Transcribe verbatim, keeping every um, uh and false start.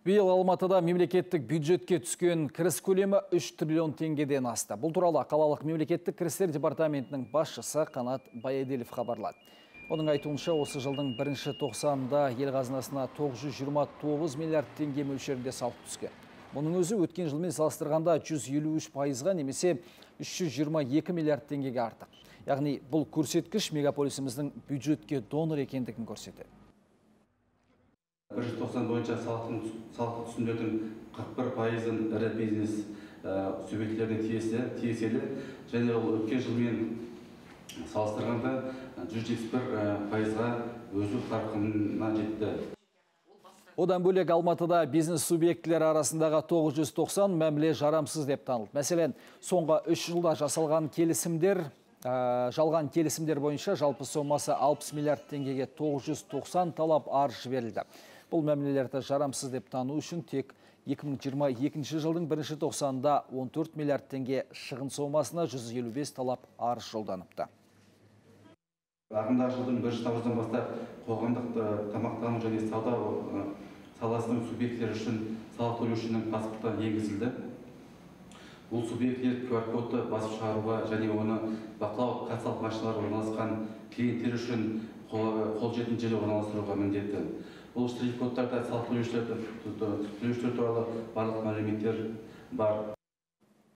Биыл Алматыда мемлекеттік бюджетке түскен кіріс көлемі үш триллион теңгеден асты. Бұл туралы қалалық мемлекеттік кірістер департаментінің басшысы Қанат Баяделев хабарлады. Оның айтуынша, осы жылдың бірінші тоқсанында ел қазынасына тоғыз жүз жиырма тоғыз миллиард теңге мөлшерінде салық түскен. Мұның өзі өткен жылмен салыстырғанда жүз елу үш пайызға немесе үш жүз жиырма екі миллиард теңгеге артық. Яғни бұл көрсеткіш мегаполисіміздің бюджетке донор екендігін көрсетеді. бірінші тоқсан бойынша салықтық түсімдердің қырық бір пайызын ірі бизнес субъектілеріне тиесілі, және ол өткен жылмен салыстырғанда жүз жетпіс бір пайызға өсу қарқынына жетті. Одан бөлек Алматыда бизнес субъектілері арасындағы тоғыз жүз тоқсан мәміле жарамсыз деп танылды. Мәселен, соңғы үш жылда жасалған келісімдер, жалған келісімдер бойынша жалпы сомасы алпыс миллиард теңгеге тоғыз жүз тоқсан талап арыз жіберілді. Бұл мәмілелерді жарамсыз деп тану үшін тек екі мың жиырма екінші жылдың бірінші тоқсанында он төрт миллиард теңге шығын сомасына жүз елу бес талап арыз жолданыпты. Ағымдағы жылдың бірінші наурыздан бастап қоғамдық тамақтану және сауда саласының субъектілері үшін салық төлеушінің паспорты енгізілді. Бұл субъектілер ку ар кодты басып шығаруға және оны бақылау кассалық машиналары орналасқан клиенттер үшін қолжетімді жерге орналастыруға міндетті. Бұл штрих-кодтарда салық төлеушілер туралы барлық мәліметтер бар.